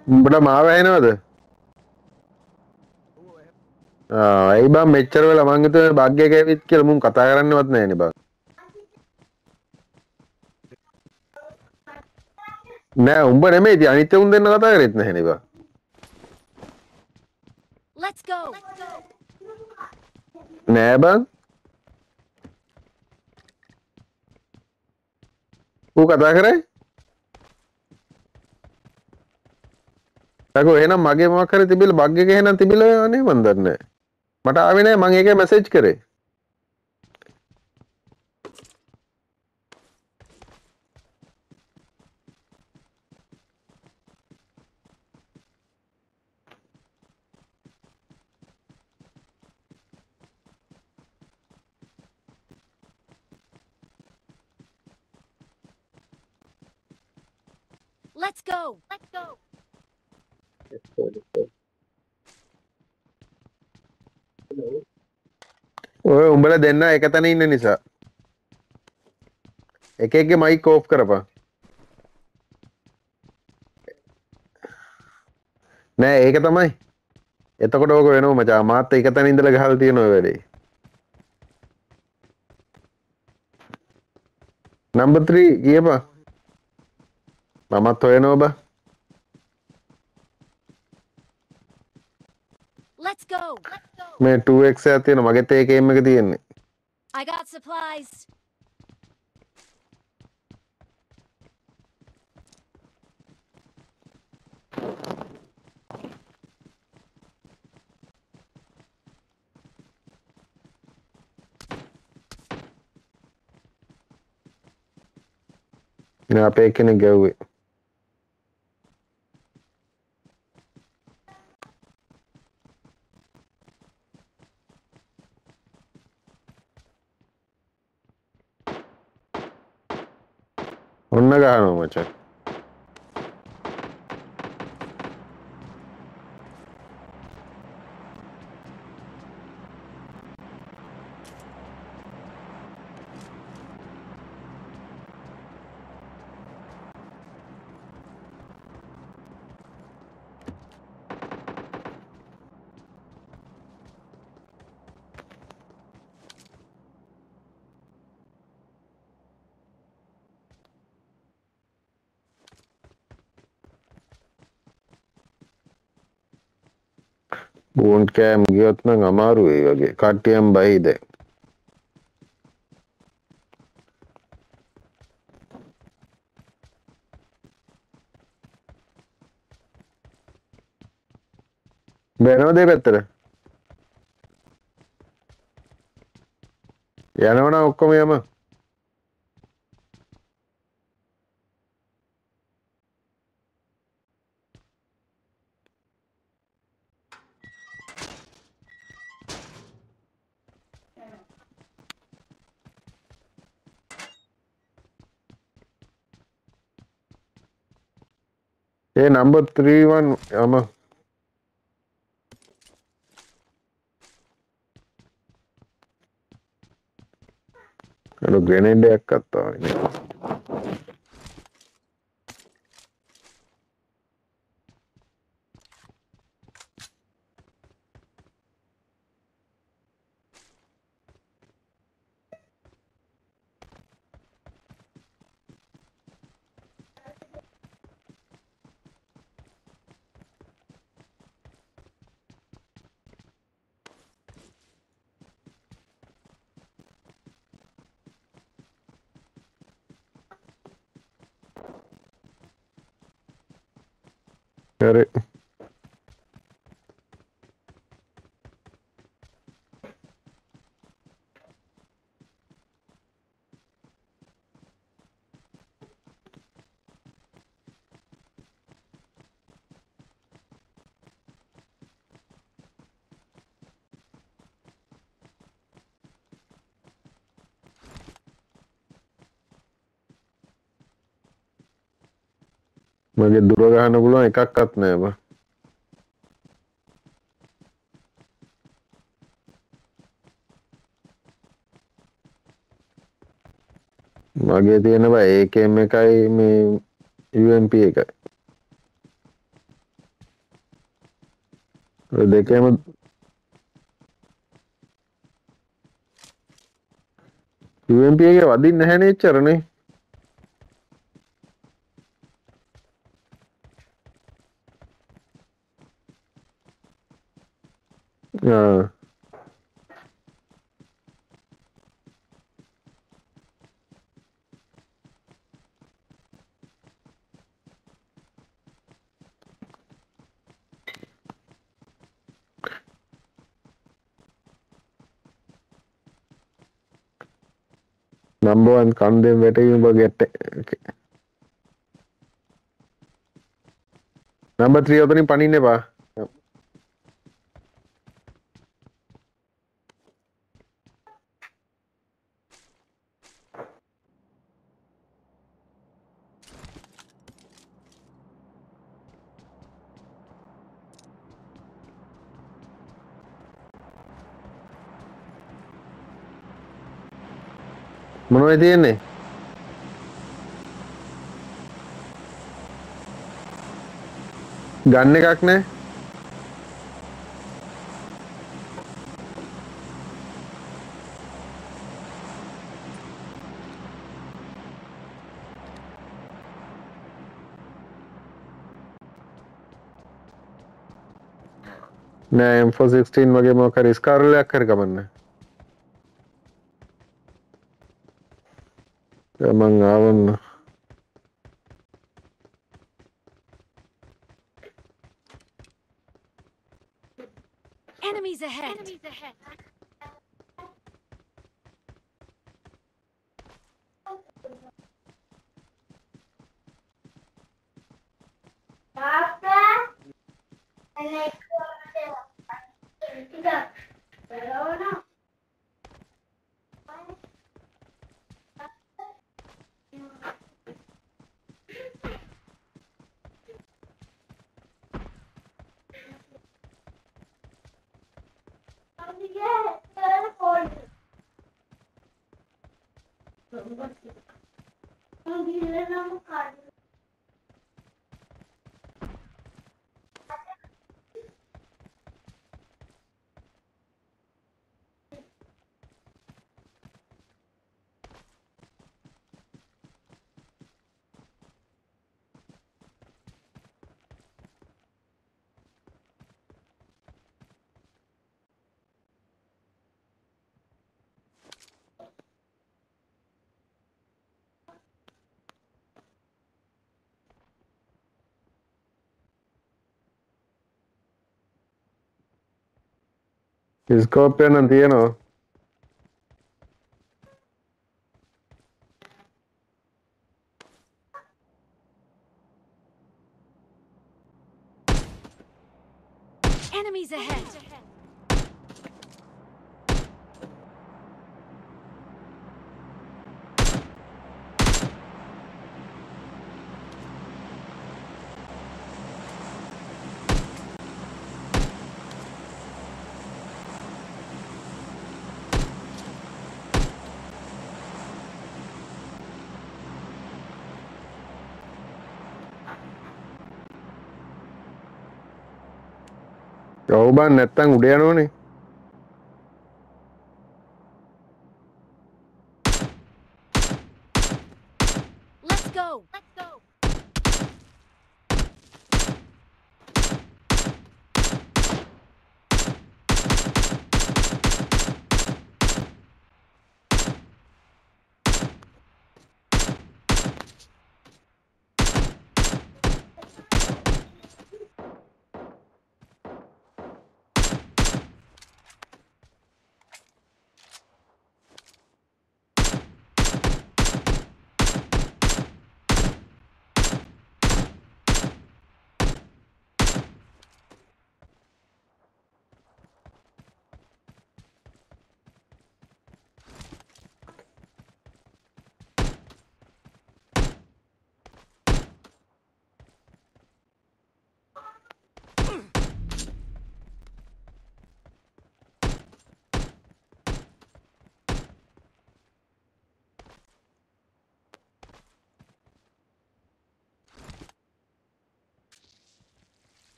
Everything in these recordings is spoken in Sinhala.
උඹට මාව ඇහෙනවද? ඇයි බං මෙච්චර වෙලා මං හිතුවේ බග් එක ඇවිත් කියලා මුන් කතා කරන්නවත් නැහැනේ බං. නෑ උඹ නෙමෙයි ඉතින් අනිත් උන් දෙන්න කතා කරෙත් නැහැනේ බං. Let's go. නෑ බං. ඌ කතා කරේ? අකෝ එහෙනම් මගේ මොකක් හරි තිබිලා බග් එක එහෙනම් තිබිලා නේ මන් දන්නේ නැහැ. මට ආවේ නෑ මං ඒකේ මැසේජ් කරේ. Let's go. Let's go. ඔය උඹලා දෙන්න එක තැන ඉන්න නිසා. එක එකගේ මයික් ඕෆ් කරපන්. නෑ ඒක තමයි. එතකොට ඕක වෙනව මචං. මාත් එක තැන ඉඳලා ගහලා තියෙන ඔය වැඩේ. නම්බර් 3 කියපන්. මමත් හොයනවා බා. Let's go. Let's go. මේ 2x එකක් තියෙනවා මගෙත් ඒ ගේම් එක තියෙන්නේ. I got supplies. නෑ අපේ කෙනෙක් ගැව්වේ. ඔන්න ගහනවා මචං. බෝන්ඩ් කෑම් ගියොත් නම් අමාරු වෙයි වගේ. කට්ටියම් බයි දැන්. බැනවද ඒ පැත්තට? යනවනම් ඔක්කොම යම. ඒ නම්බර් 31 යම. අර ග්‍රෙනේඩ් එකක් අත්තා වගේ. හරි. මගේ දුර ගහන්න පුළුවන් එකක්වත් නෑ බා. මගේ තියෙන බා AKM එකයි මේ UMP එකයි. ඔය දෙකේම UMP එකේ වදින්න නැහැනේ එච්චරනේ. ආ number 1 කන්දෙන් වැටීම බගෙට. number 3 ඔතනින් පනින්න එපා. මොනවද තියෙන්නේ? ගන්න එකක් නැහැ. නෑ M416 වගේ මොකක් හරි ස්කාරලයක් හරි කමන්නේ. මං ආවන්න. Enemies ahead. Enemies ahead. Scope එක නම් තියෙනවා. Enemies ahead. ඔව් බං නැත්තම් උඩ යනවනේ. Let's go. Let's go.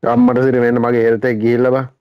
අම්මට සිරි වෙන්න මගේ හෙල්තේ ගිහිල්ලා බා